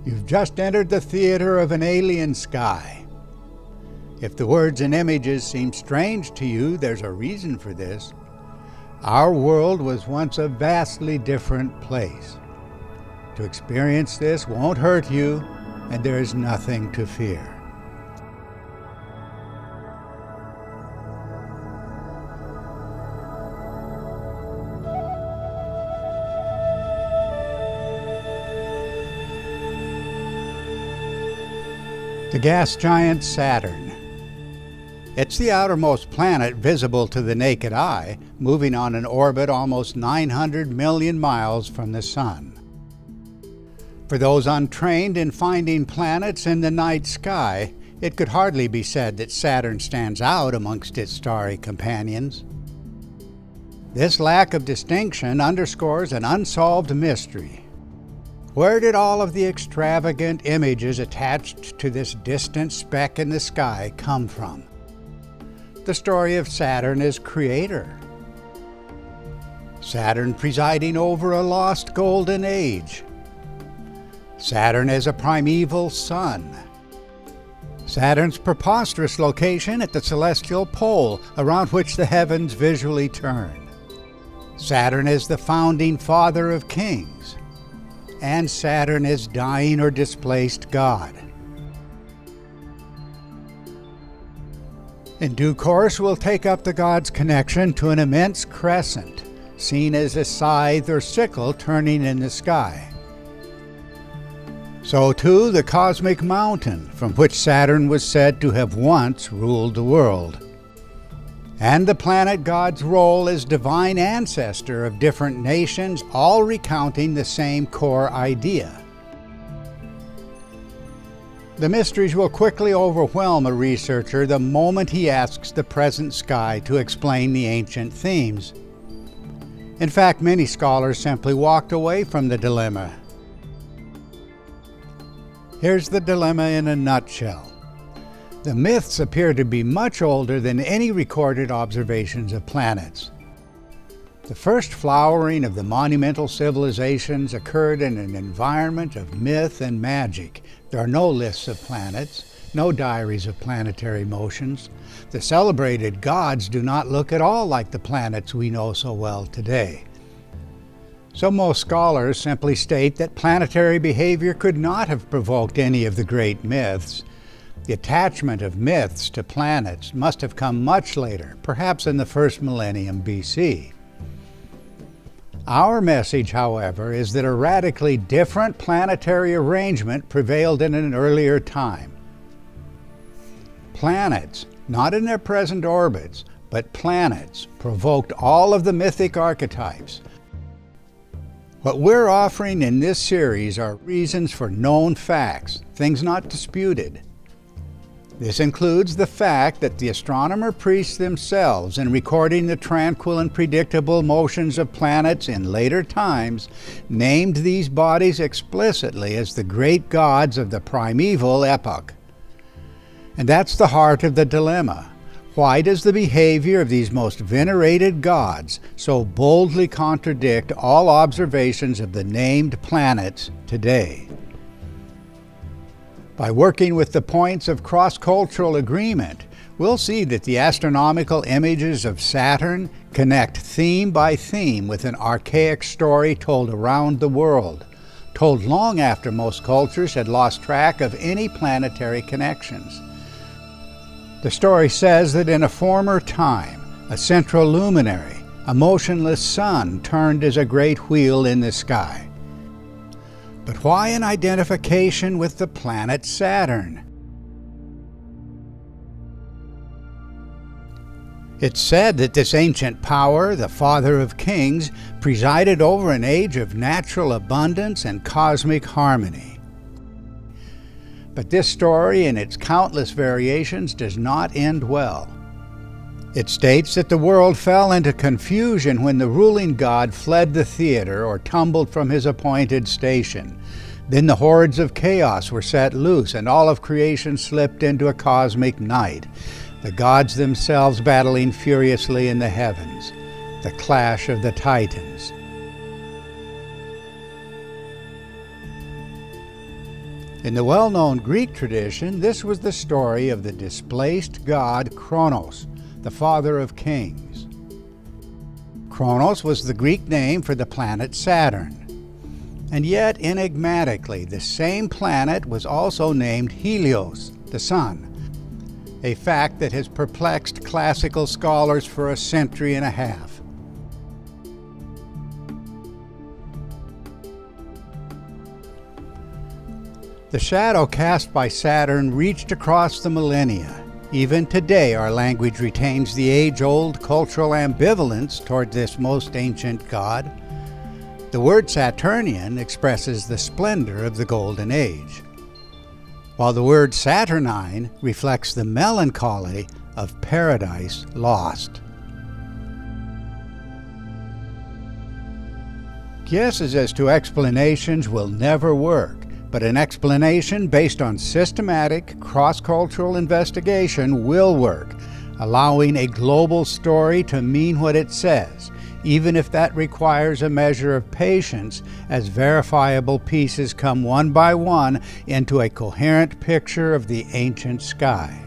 You've just entered the theater of an alien sky. If the words and images seem strange to you, there's a reason for this. Our world was once a vastly different place. To experience this won't hurt you, and there is nothing to fear. The gas giant Saturn. It's the outermost planet visible to the naked eye, moving on an orbit almost 900 million miles from the Sun. For those untrained in finding planets in the night sky, it could hardly be said that Saturn stands out amongst its starry companions. This lack of distinction underscores an unsolved mystery. Where did all of the extravagant images attached to this distant speck in the sky come from? The story of Saturn as creator. Saturn presiding over a lost golden age. Saturn as a primeval sun. Saturn's preposterous location at the celestial pole around which the heavens visually turn. Saturn as the founding father of kings. And Saturn as dying or displaced God. In due course, we'll take up the god's connection to an immense crescent, seen as a scythe or sickle turning in the sky. So too the cosmic mountain, from which Saturn was said to have once ruled the world. And the planet god's role as divine ancestor of different nations, all recounting the same core idea. The mysteries will quickly overwhelm a researcher the moment he asks the present sky to explain the ancient themes. In fact, many scholars simply walked away from the dilemma. Here's the dilemma in a nutshell. The myths appear to be much older than any recorded observations of planets. The first flowering of the monumental civilizations occurred in an environment of myth and magic. There are no lists of planets, no diaries of planetary motions. The celebrated gods do not look at all like the planets we know so well today. So most scholars simply state that planetary behavior could not have provoked any of the great myths. The attachment of myths to planets must have come much later, perhaps in the first millennium BC. Our message, however, is that a radically different planetary arrangement prevailed in an earlier time. Planets, not in their present orbits, but planets, provoked all of the mythic archetypes. What we're offering in this series are reasons for known facts, things not disputed. This includes the fact that the astronomer priests themselves, in recording the tranquil and predictable motions of planets in later times, named these bodies explicitly as the great gods of the primeval epoch. And that's the heart of the dilemma. Why does the behavior of these most venerated gods so boldly contradict all observations of the named planets today? By working with the points of cross-cultural agreement, we'll see that the astronomical images of Saturn connect theme by theme with an archaic story told around the world, told long after most cultures had lost track of any planetary connections. The story says that in a former time, a central luminary, a motionless sun, turned as a great wheel in the sky. But why an identification with the planet Saturn? It's said that this ancient power, the father of kings, presided over an age of natural abundance and cosmic harmony. But this story, in its countless variations, does not end well. It states that the world fell into confusion when the ruling god fled the theater or tumbled from his appointed station. Then the hordes of chaos were set loose and all of creation slipped into a cosmic night, the gods themselves battling furiously in the heavens, the clash of the Titans. In the well-known Greek tradition, this was the story of the displaced god Kronos, the father of kings. Kronos was the Greek name for the planet Saturn. And yet, enigmatically, the same planet was also named Helios, the sun, a fact that has perplexed classical scholars for a century and a half. The shadow cast by Saturn reached across the millennia. Even today, our language retains the age-old cultural ambivalence toward this most ancient god. The word Saturnian expresses the splendor of the Golden Age, while the word Saturnine reflects the melancholy of paradise lost. Guesses as to explanations will never work, but an explanation based on systematic, cross-cultural investigation will work, allowing a global story to mean what it says, even if that requires a measure of patience as verifiable pieces come one by one into a coherent picture of the ancient sky.